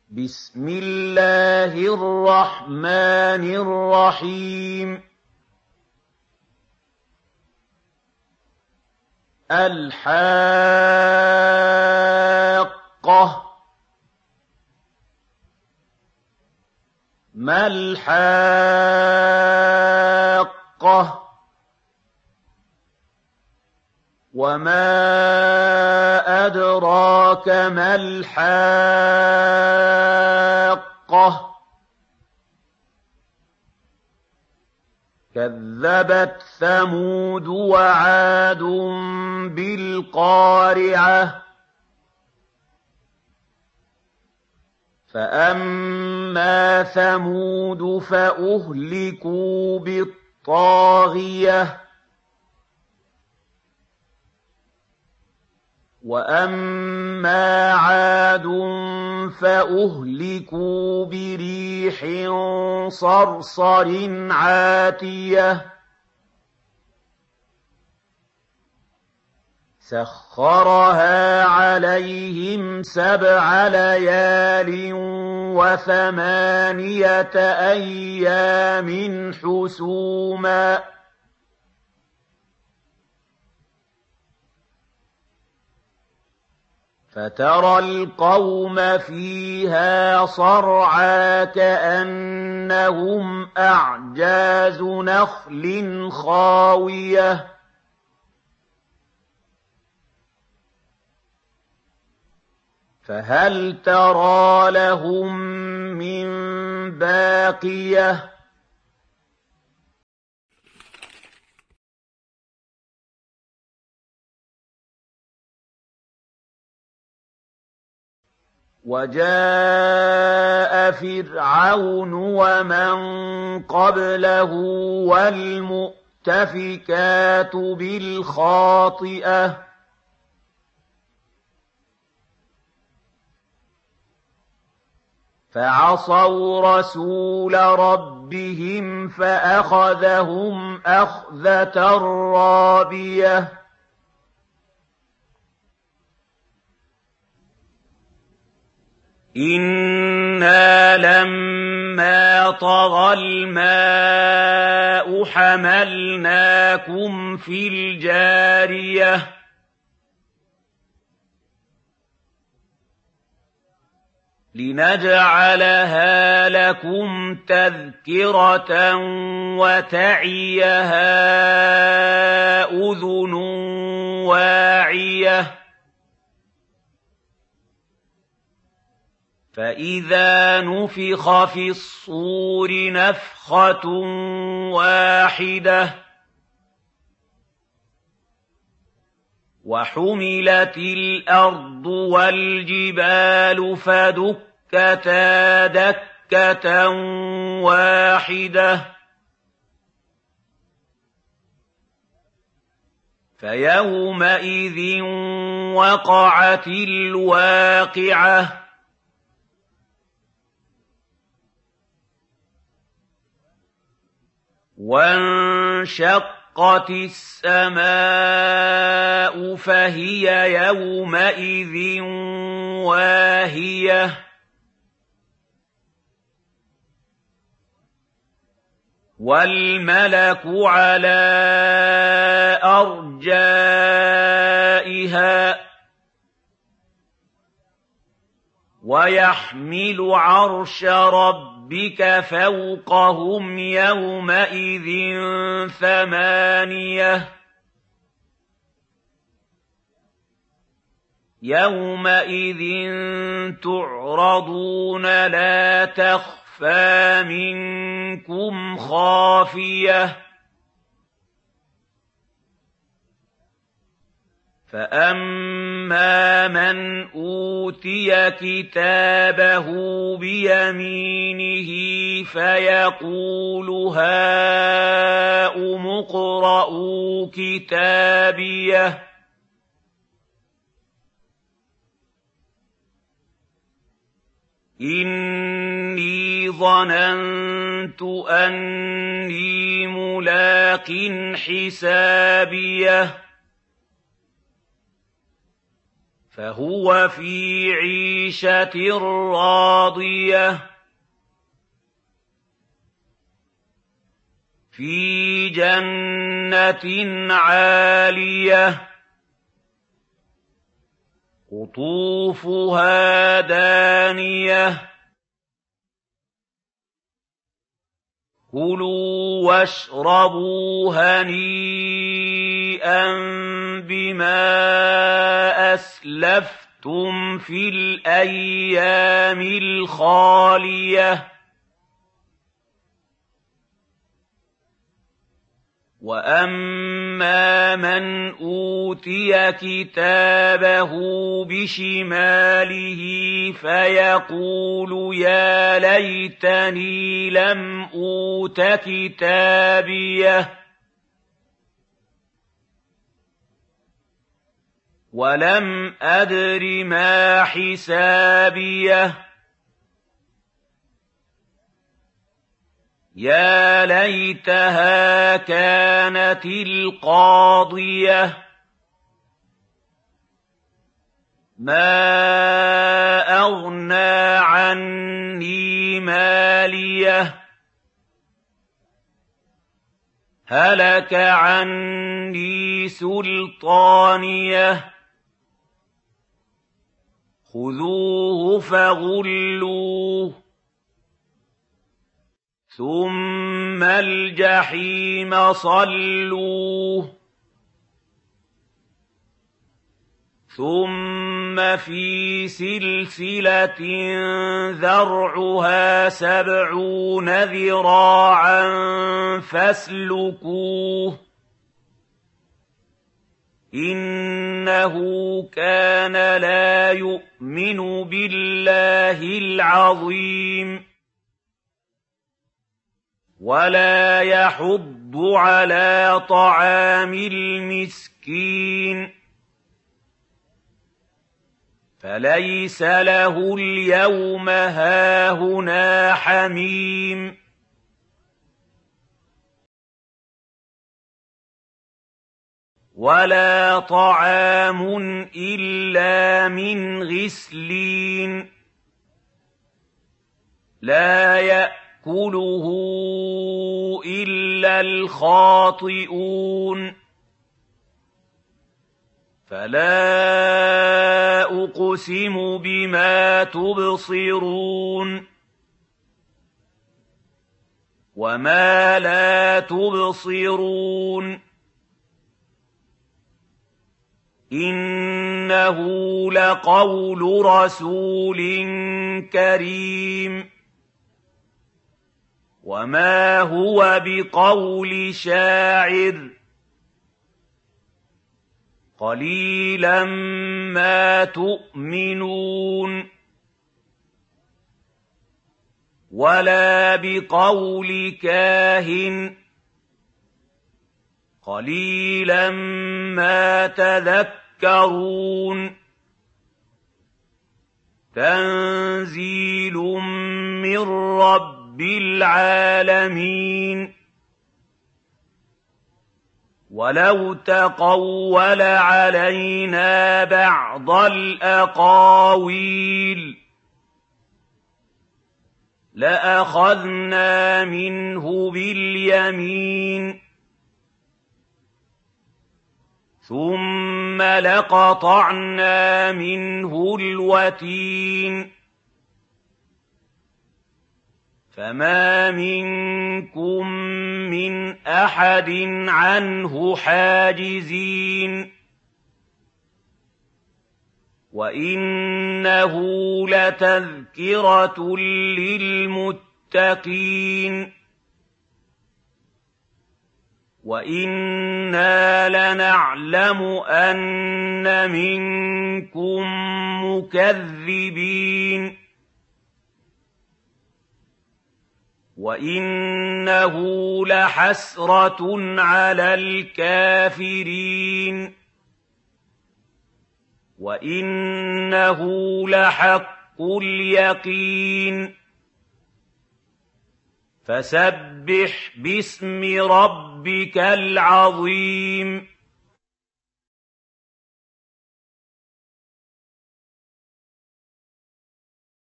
بسم الله الرحمن الرحيم الحاقة ما الحاقة وما أدراك ما الحاقة كذبت ثمود وعاد بالقارعة فأما ثمود فأهلكوا بالطاغية وأما عاد فأهلكوا بريح صرصر عاتية سخرها عليهم 7 ليال و8 أيام حسوما فترى القوم فيها صرعى كأنهم أعجاز نخل خاوية فهل ترى لهم من باقية وجاء فرعون ومن قبله والمؤتفكات بالخاطئة فعصوا رسول ربهم فأخذهم أخذة رابية إنا لما طغى الماء حملناكم في الجارية لنجعلها لكم تذكرة وتعيها أذن واعية فإذا نفخ في الصور نفخة واحدة وحملت الأرض والجبال فدكتا دكة واحدة فيومئذ وقعت الواقعة وانشقت السماء فهي يومئذ واهية والملك على أرجائها ويحمل عرش ربك فوقهم يومئذ 8 يومئذ تعرضون لا تخفى منكم خافية فأما من أوتي كتابه بيمينه فيقول هاؤم اقرءوا كتابيه إني ظننت أني ملاق حسابيه فهو في عيشة راضية في جنة عالية قطوفها دانية كلوا واشربوا هنيئا بما أسلفتم في الأيام الخالية وأما من أوتي كتابه بشماله فيقول يا ليتني لم أوت كتابيه ولم أدر ما حسابيه يا ليتها كانت القاضية ما أغنى عني ماليه هلك عني سلطانيه خذوه فغلوه ثم الجحيم صلوه ثم في سلسلة ذرعها 70 ذراعا فاسلكوه إنه كان لا يؤمن بالله العظيم ولا يحض على طعام المسكين فليس له اليوم هاهنا حميم ولا طعام إلا من غسلين لا يأكله إلا الخاطئون فلا أقسم بما تبصرون وما لا تبصرون إنه لقول رسول كريم وما هو بقول شاعر قليلا ما تؤمنون ولا بقول كاهن قليلا ما تذكرون تنزيل من رب العالمين ولو تقول علينا بعض الأقاويل لأخذنا منه باليمين ثم لقطعنا منه الوتين فما منكم من أحد عنه حاجزين وإنه لتذكرة للمتقين وإنا لنعلم أن منكم مكذبين وإنه لحسرة على الكافرين وإنه لحق اليقين فسبح باسم ربك العظيم